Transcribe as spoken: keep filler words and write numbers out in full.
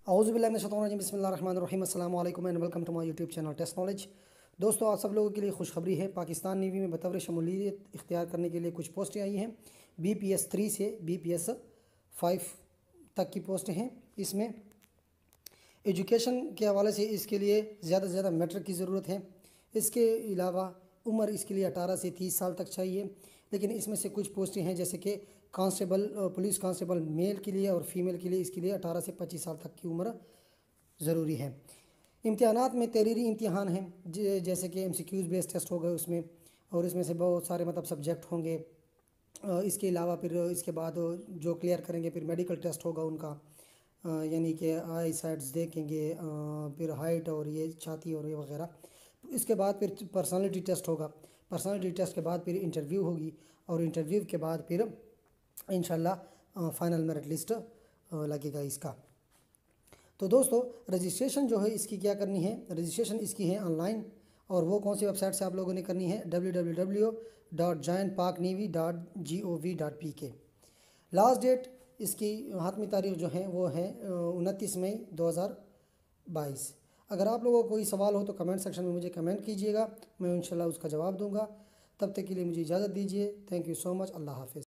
اعوذ باللہ من الشیطان الرجیم بسم اللہ الرحمن الرحیم السلام علیکم and welcome to my YouTube channel test knowledge. دوستو آپ سب لوگوں کے لیے خوشخبری ہے، پاکستان نیوی میں بطور شمولیت اختیار کرنے کے لیے کچھ پوسٹیں آئی ہیں۔ بی پی ایس تھری سے بی پی ایس فائیو تک کی پوسٹیں ہیں۔ اس میں ایجوکیشن کے حوالے سے اس کے لیے زیادہ سے زیادہ میٹرک کی ضرورت ہے۔ اس کے علاوہ عمر اس کے لیے اٹھارہ سے تیس سال تک چاہیے، لیکن اس میں سے کچھ پوسٹیں ہیں جیسے کہ کانسٹیبل پولیس کانسٹیبل میل کے لیے اور فیمیل کے لیے اس کے لیے اٹھارہ سے پچیس سال تک کی عمر ضروری ہے۔ امتحانات میں تحریری امتحان ہیں جیسے کہ M C Qs base test ہوگا اس میں، اور اس میں سے بہت سارے مطلب سبجیکٹ ہوں گے۔ اس کے علاوہ پھر اس کے بعد جو کلیئر کریں گے پھر میڈیکل ٹیسٹ ہوگا ان کا، یعنی کہ آئی سائٹس دیکھیں گے، پھر ہائٹ اور یہ چھاتی اور یہ وغیرہ۔ اس کے بعد پھر پرسنالٹی ٹیسٹ ہوگا، پرسنالٹی ٹیسٹ کے بعد پھر انٹرویو ہوگی، اور انٹرویو کے بعد پھر انشاءاللہ فائنل میرٹ لسٹ لگے گا اس کا۔ تو دوستو رجسٹریشن جو ہے اس کی کیا کرنی ہے، رجسٹریشن اس کی ہے آن لائن، اور وہ کون سی ویب سائٹ سے آپ لوگوں نے کرنی ہے، W W W dot join Pak navy dot G O V dot P K. Last date اس کی حتمی تاریخ جو ہے وہ ہے انتیس مئی دو ہزار بائیس۔ اگر آپ لوگوں کو کوئی سوال ہو تو کمنٹ سیکشن میں مجھے کمنٹ کیجیے گا، میں انشاءاللہ اس کا جواب دوں گا۔ تب تک کے لیے مجھے اجازت دیجیے۔ تھینک یو سو مچ، اللہ حافظ۔